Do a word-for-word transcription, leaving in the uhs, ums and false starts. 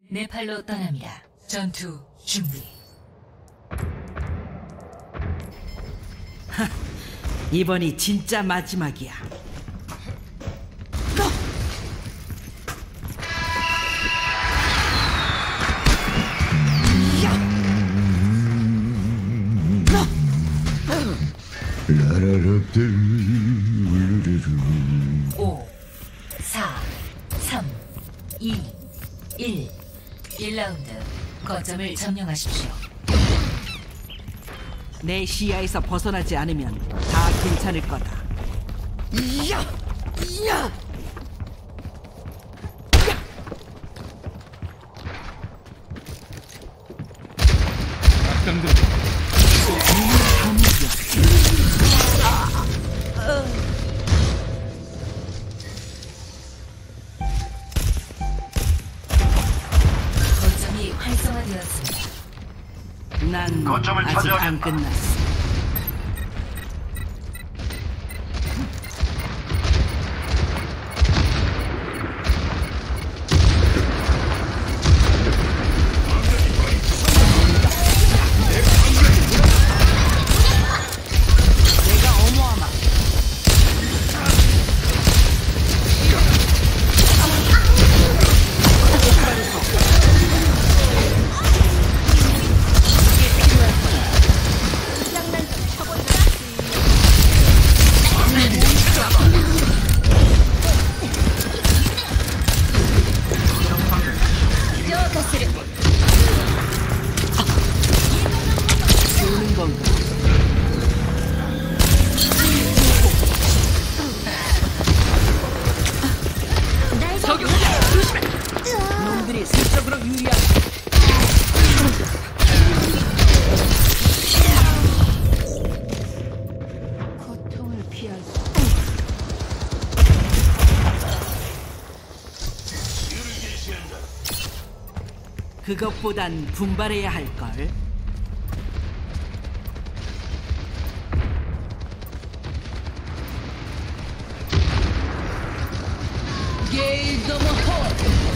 네팔로 떠납니다. 전투 준비. 이번이 진짜 마지막이야. 오, 사, 삼, 이, 일. 일 라운드. 거점을 점령하십시오. 내 시야에서 벗어나지 않으면 다 괜찮을 거다. 이야! 이야! 악당들 거점이 활성화되었습니다. 난 거점을 아직 안 차지하겠다. 끝났어. 내가 어머하마. 쏘는 건가? 놈들이 세적으로 유리하다. 고통을 피할 수. 그것보단 분발해야 할걸. 게일 더머 홀.